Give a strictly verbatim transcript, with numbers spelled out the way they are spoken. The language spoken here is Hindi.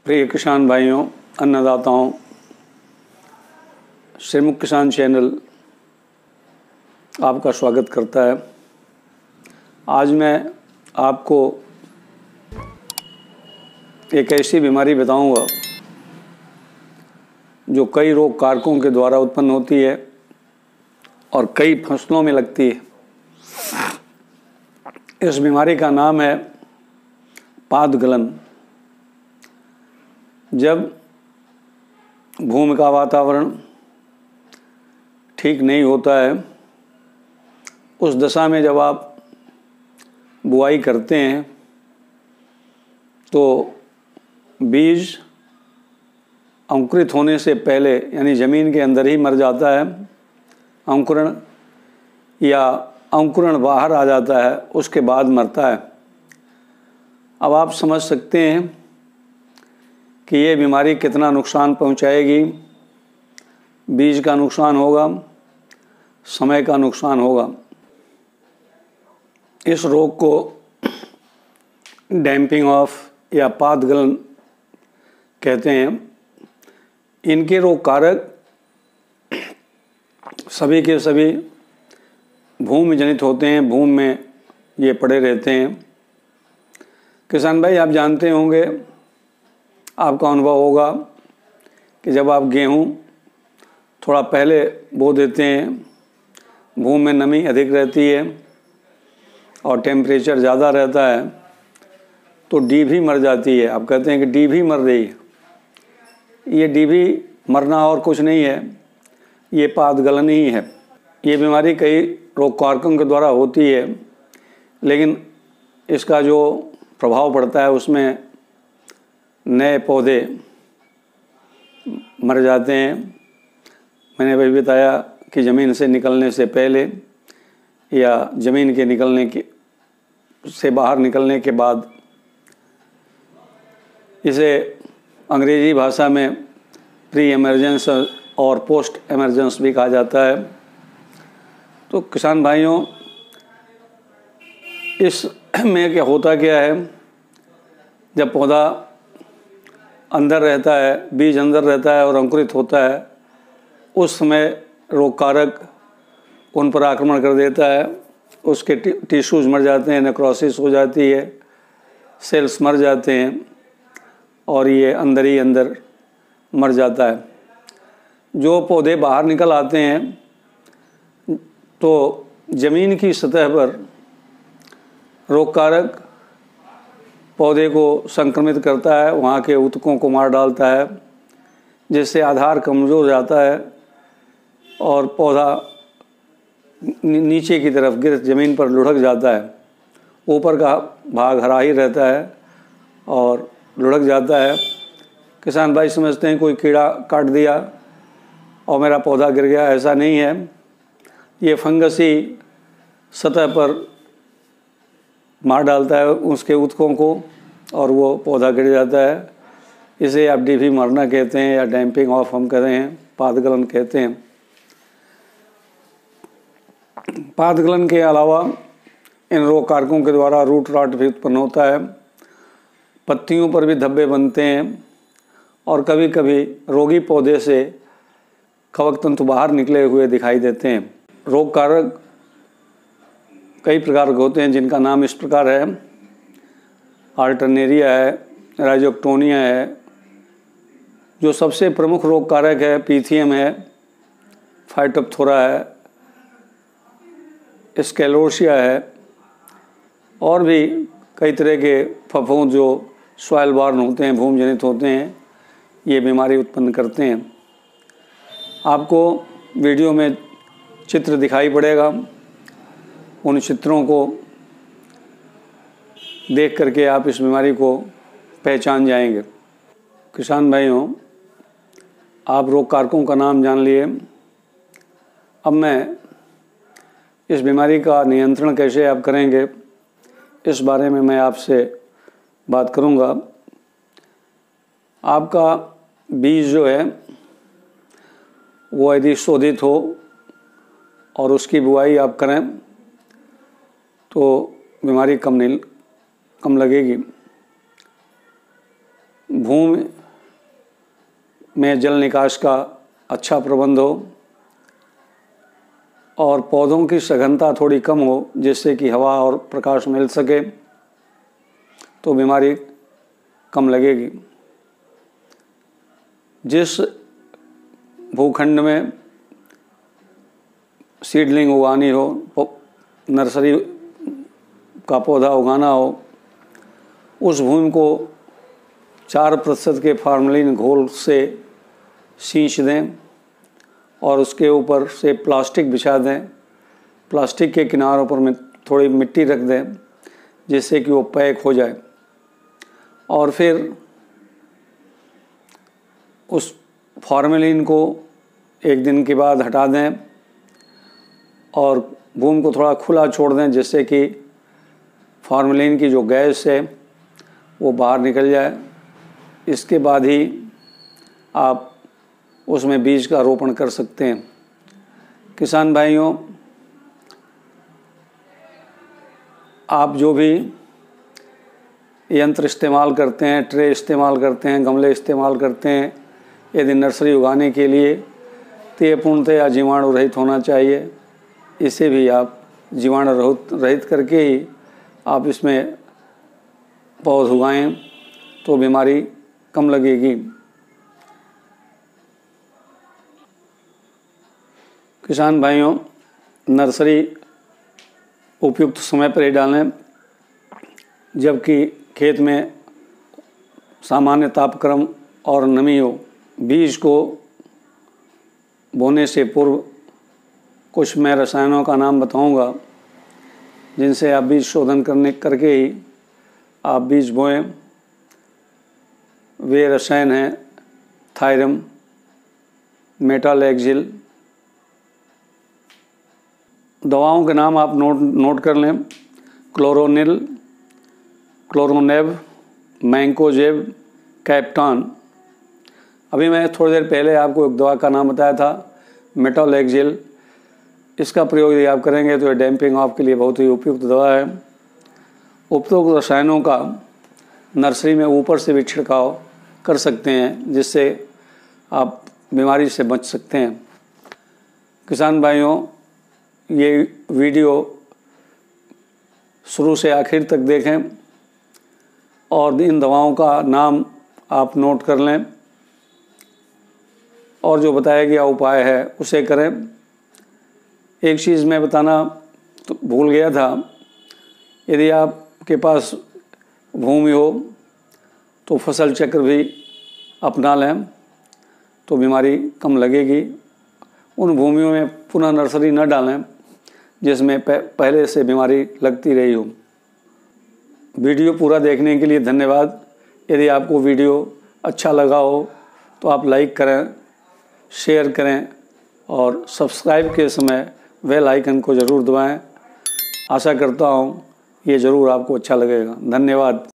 प्रिय किसान भाइयों, अन्नदाताओं, श्रीमुख किसान चैनल आपका स्वागत करता है। आज मैं आपको एक ऐसी बीमारी बताऊंगा जो कई रोग कारकों के द्वारा उत्पन्न होती है और कई फसलों में लगती है। इस बीमारी का नाम है पादगलन। जब भूमि का वातावरण ठीक नहीं होता है, उस दशा में जब आप बुआई करते हैं तो बीज अंकुरित होने से पहले यानी ज़मीन के अंदर ही मर जाता है। अंकुरण या अंकुरण बाहर आ जाता है, उसके बाद मरता है। अब आप समझ सकते हैं कि ये बीमारी कितना नुकसान पहुंचाएगी। बीज का नुकसान होगा, समय का नुकसान होगा। इस रोग को डैम्पिंग ऑफ या पादगलन कहते हैं। इनके रोग कारक सभी के सभी भूमि जनित होते हैं, भूमि में ये पड़े रहते हैं। किसान भाई, आप जानते होंगे, आपका अनुभव होगा कि जब आप गेहूं थोड़ा पहले बो देते हैं, भूमि में नमी अधिक रहती है और टेम्परेचर ज़्यादा रहता है तो डीभी मर जाती है। आप कहते हैं कि डीभी मर रही है। ये डीभी मरना और कुछ नहीं है, ये पादगलन ही है। ये बीमारी कई रोग कारकों के द्वारा होती है, लेकिन इसका जो प्रभाव पड़ता है उसमें नए पौधे मर जाते हैं। मैंने अभी बताया कि ज़मीन से निकलने से पहले या ज़मीन के निकलने के से बाहर निकलने के बाद। इसे अंग्रेजी भाषा में प्री एमरजेंस और पोस्ट एमरजेंस भी कहा जाता है। तो किसान भाइयों, इस में क्या होता क्या है, जब पौधा अंदर रहता है, बीज अंदर रहता है और अंकुरित होता है, उस समय रोग कारक उन पर आक्रमण कर देता है। उसके टिश्यूज मर जाते हैं, नेक्रोसिस हो जाती है, सेल्स मर जाते हैं और ये अंदर ही अंदर मर जाता है। जो पौधे बाहर निकल आते हैं तो ज़मीन की सतह पर रोग कारक पौधे को संक्रमित करता है, वहाँ के ऊतकों को मार डालता है, जिससे आधार कमज़ोर हो जाता है और पौधा नीचे की तरफ गिर ज़मीन पर लुढ़क जाता है। ऊपर का भाग हरा ही रहता है और लुढ़क जाता है। किसान भाई समझते हैं कोई कीड़ा काट दिया और मेरा पौधा गिर गया। ऐसा नहीं है, ये फंगस ही सतह पर मार डालता है उसके ऊतकों को और वो पौधा गिर जाता है। इसे आप डीभी मरना कहते हैं या डैम्पिंग ऑफ हम कहते हैं, पादगलन कहते हैं। पादगलन के अलावा इन रोग कारकों के द्वारा रूट रॉट भी उत्पन्न होता है। पत्तियों पर भी धब्बे बनते हैं और कभी कभी रोगी पौधे से कवक तंतु बाहर निकले हुए दिखाई देते हैं। रोग कारक कई प्रकार के होते हैं, जिनका नाम इस प्रकार है। अल्टरनेरिया है, राइजोक्टोनिया है। जो सबसे प्रमुख रोग कारक है पीथियम है, फाइटोप्थोरा है, स्केलोसिया है और भी कई तरह के फफूंद जो सॉइल बॉर्न होते हैं, भूमि जनित होते हैं, ये बीमारी उत्पन्न करते हैं। आपको वीडियो में चित्र दिखाई पड़ेगा, उन चित्रों को देख करके आप इस बीमारी को पहचान जाएंगे। किसान भाइयों, आप रोग कारकों का नाम जान लिए। अब मैं इस बीमारी का नियंत्रण कैसे आप करेंगे, इस बारे में मैं आपसे बात करूंगा। आपका बीज जो है वो यदि शोधित हो और उसकी बुआई आप करें तो बीमारी कम नहीं कम लगेगी। भूमि में जल निकास का अच्छा प्रबंध हो और पौधों की सघनता थोड़ी कम हो, जिससे कि हवा और प्रकाश मिल सके, तो बीमारी कम लगेगी। जिस भूखंड में सीडलिंग उगानी हो, नर्सरी का पौधा उगाना हो, उस भूमि को चार प्रतिशत के फार्मेलिन घोल से सींच दें और उसके ऊपर से प्लास्टिक बिछा दें। प्लास्टिक के किनारों पर में थोड़ी मिट्टी रख दें, जिससे कि वो पैक हो जाए, और फिर उस फार्मेलिन को एक दिन के बाद हटा दें और भूमि को थोड़ा खुला छोड़ दें, जिससे कि फार्मेलिन की जो गैस है वो बाहर निकल जाए। इसके बाद ही आप उसमें बीज का रोपण कर सकते हैं। किसान भाइयों, आप जो भी यंत्र इस्तेमाल करते हैं, ट्रे इस्तेमाल करते हैं, गमले इस्तेमाल करते हैं यदि नर्सरी उगाने के लिए, तो ये पूर्णतः जीवाणु रहित होना चाहिए। इसे भी आप जीवाणु रहित रहित करके ही आप इसमें पौध उगाएं, तो बीमारी कम लगेगी। किसान भाइयों, नर्सरी उपयुक्त समय पर ही डालें, जबकि खेत में सामान्य तापक्रम और नमी हो। बीज को बोने से पूर्व कुछ मैं रसायनों का नाम बताऊंगा, जिनसे आप बीज शोधन करने करके ही आप बीज बोएं। वे रसायन हैं थायरम, मेटालेक्सिल। दवाओं के नाम आप नोट नोट कर लें। क्लोरोनिल, क्लोरोनेब, मैंकोजेब, कैप्टान। अभी मैं थोड़ी देर पहले आपको एक दवा का नाम बताया था, मेटालेक्सिल। इसका प्रयोग यदि आप करेंगे तो ये डैम्पिंग ऑफ के लिए बहुत ही उपयुक्त दवा है। उपयुक्त रसायनों का नर्सरी में ऊपर से भी छिड़काव कर सकते हैं, जिससे आप बीमारी से बच सकते हैं। किसान भाइयों, ये वीडियो शुरू से आखिर तक देखें और इन दवाओं का नाम आप नोट कर लें और जो बताया गया उपाय है उसे करें। एक चीज़ मैं बताना तो भूल गया था, यदि आपके पास भूमि हो तो फसल चक्र भी अपना लें, तो बीमारी कम लगेगी। उन भूमियों में पुनः नर्सरी न डालें जिसमें पहले से बीमारी लगती रही हो। वीडियो पूरा देखने के लिए धन्यवाद। यदि आपको वीडियो अच्छा लगा हो तो आप लाइक करें, शेयर करें और सब्सक्राइब के समय बेल आइकन को ज़रूर दबाएं। आशा करता हूँ ये ज़रूर आपको अच्छा लगेगा। धन्यवाद।